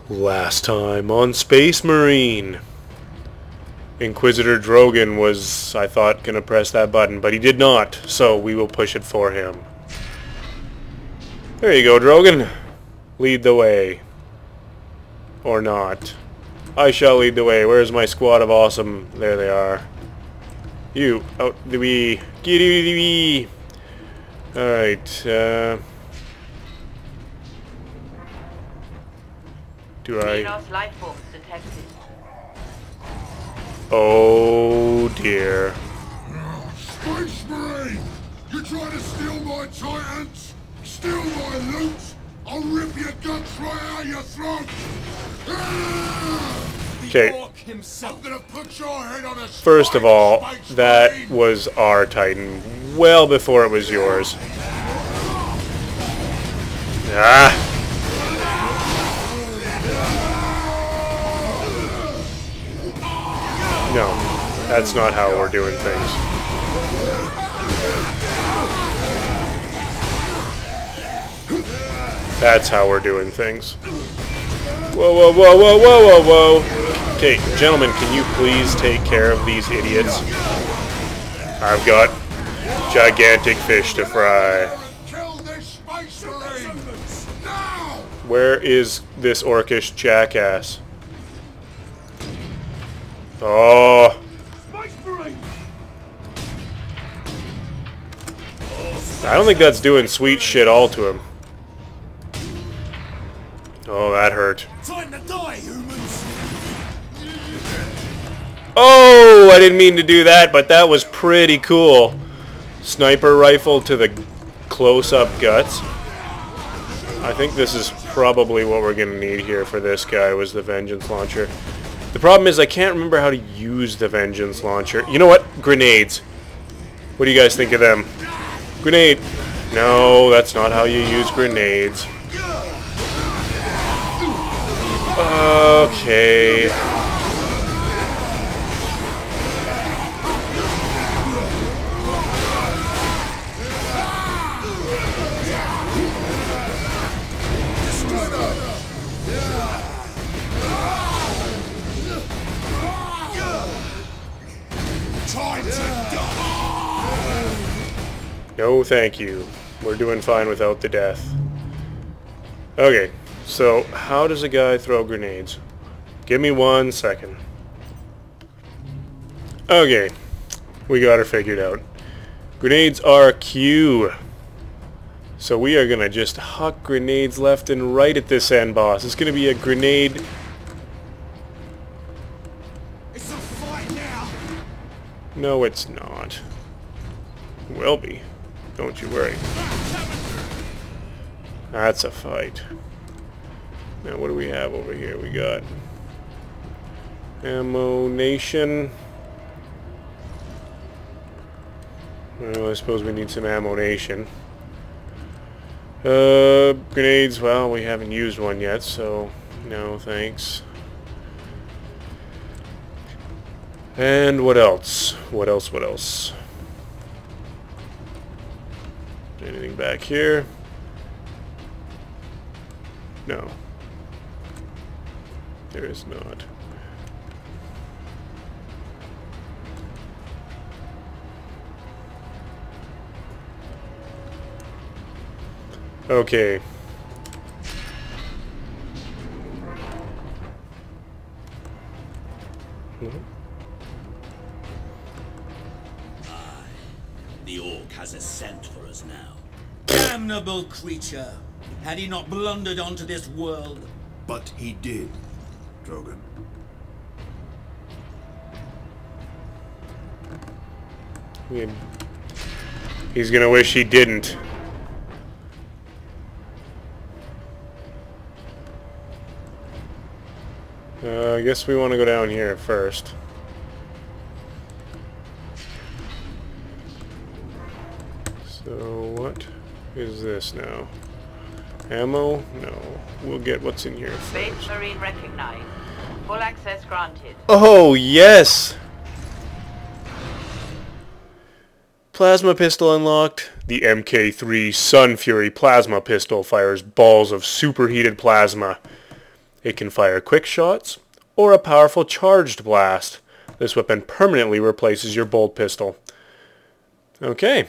Last time on Space Marine. Inquisitor Drogan was, I thought, gonna press that button, but he did not, so we will push it for him. There you go, Drogan. Lead the way. Or not. I shall lead the way. Where's my squad of awesome? There they are. You, out the wee. Giddy wee. Alright, do I... Life force detected. Oh dear. Space Marine! You trying to steal my Titans? Steal my loot? I'll rip your guts right out your throat! Okay. I'm gonna put your head on a First of all, Space that Marine. was our Titan well before it was yours. Ah! No, that's not how we're doing things. That's how we're doing things. Whoa, whoa, whoa, whoa, whoa, whoa, whoa. Okay, gentlemen, can you please take care of these idiots? I've got gigantic fish to fry. Kill this Space Marine! Now! Where is this Orkish jackass? Oh. I don't think that's doing sweet shit all to him. Oh, that hurt. Time to die, humans! Oh, I didn't mean to do that, but that was pretty cool. Sniper rifle to the close-up guts. I think this is probably what we're gonna need here for this guy, was the Vengeance Launcher. The problem is I can't remember how to use the Vengeance Launcher. You know what? Grenades. What do you guys think of them? Grenade. No, that's not how you use grenades. Okay. No, thank you. We're doing fine without the death. Okay, so how does a guy throw grenades? Give me 1 second. Okay, we got her figured out. Grenades are Q. So we are gonna just huck grenades left and right at this end boss. It's gonna be a grenade. It's a fight now! No, it's not. It will be. Don't you worry. That's a fight. Now what do we have over here? We got ammunition. Well, I suppose we need some ammunition. Grenades, well, we haven't used one yet, so no thanks. And what else? What else? What else? Anything back here? No. There is not. Okay. The Ork has a scent for us now. Damnable creature! Had he not blundered onto this world? But he did, Drogan. He's gonna wish he didn't. I guess we want to go down here first. So what is this now? Ammo? No. We'll get what's in here Space first. Marine recognized. Full access granted. Oh, yes! Plasma pistol unlocked. The MK3 Sun Fury plasma pistol fires balls of superheated plasma. It can fire quick shots or a powerful charged blast. This weapon permanently replaces your bolt pistol. Okay.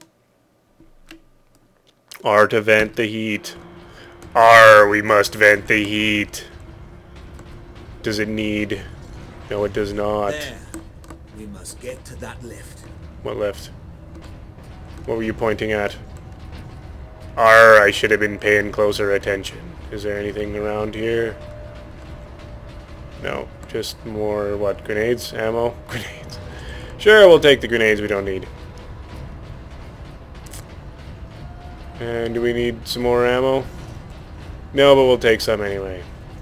R to vent the heat. R, we must vent the heat. Does it need... No, it does not. There. We must get to that lift. What lift? What were you pointing at? R, I should have been paying closer attention. Is there anything around here? No, just more, what, grenades? Ammo? Grenades. Sure, we'll take the grenades we don't need. And do we need some more ammo? No, but we'll take some anyway.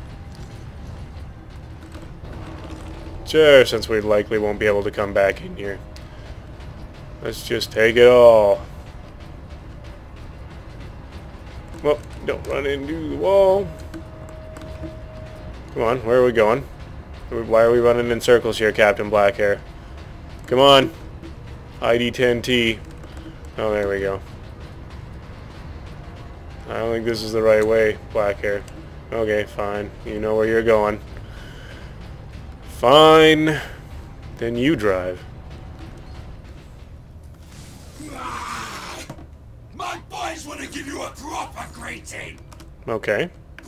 Sure, since we likely won't be able to come back in here. Let's just take it all. Well, don't run into the wall. Come on, where are we going? Why are we running in circles here, Captain Blackhair? Come on. ID10T. Oh, there we go. I don't think this is the right way, Blackhair. Okay, fine. You know where you're going. Fine. Then you drive. My boys want to give you a proper greeting. Okay.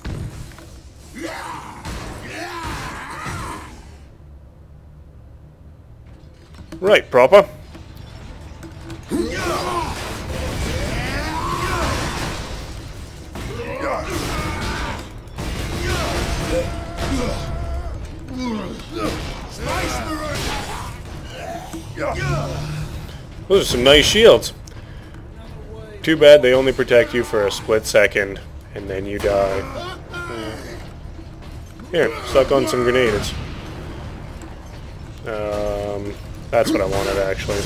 Right, proper. Those are some nice shields. Too bad they only protect you for a split second, and then you die. Here, suck on some grenades. That's what I wanted, actually.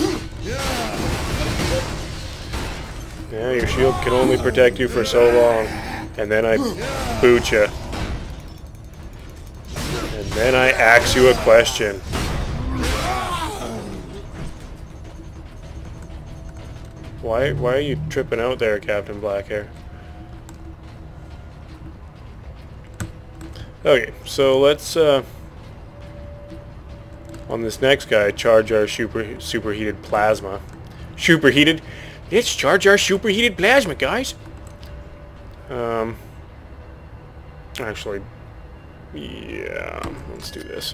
Yeah, your shield can only protect you for so long. And then I boot you. And then I ask you a question. Why are you tripping out there, Captain Blackhair? Okay, so let's on this next guy charge our superheated plasma. Superheated? Let's charge our superheated plasma, guys. Actually, yeah, let's do this.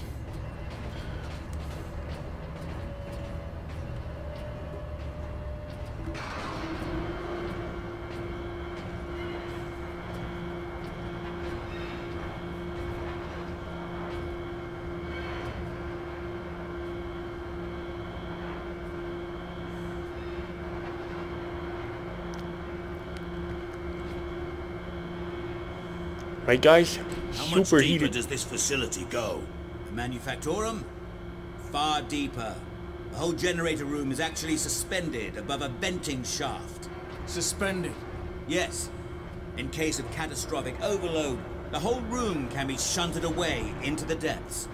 Right, guys? How much deeper Superheated. does this facility go? The manufactorum? Far deeper. The whole generator room is actually suspended above a venting shaft. Suspended? Yes. In case of catastrophic overload, the whole room can be shunted away into the depths.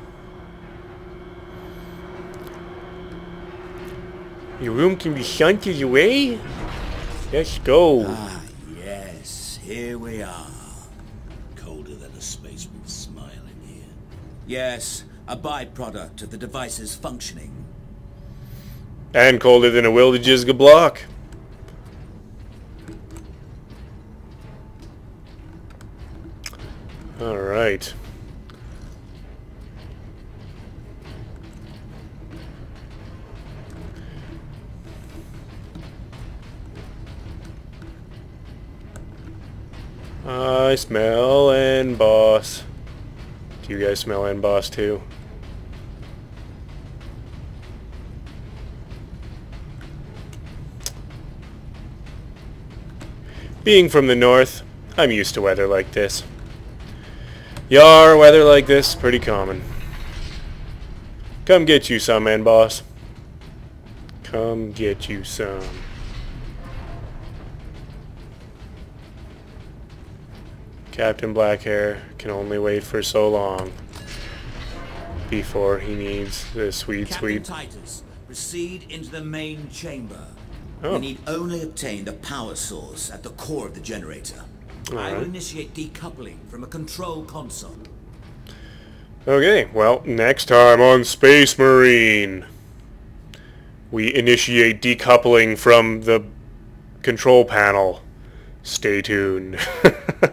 Your room can be shunted away? Let's go. Ah, yes. Here we are. Colder than a spaceman's smile in here. Yes, a byproduct of the device's functioning. And colder than a Wildegizga block. Alright. I smell and boss. Do you guys smell and boss too? Being from the north, I'm used to weather like this. Yar, weather like this, pretty common. Come get you some, man, boss. Come get you some. Captain Blackhair can only wait for so long before he needs the sweet, Captain sweet... Titus, proceed into the main chamber. Oh. We need only obtain the power source at the core of the generator. I will Alright. initiate decoupling from a control console. Okay, well, next time on Space Marine, we initiate decoupling from the control panel. Stay tuned.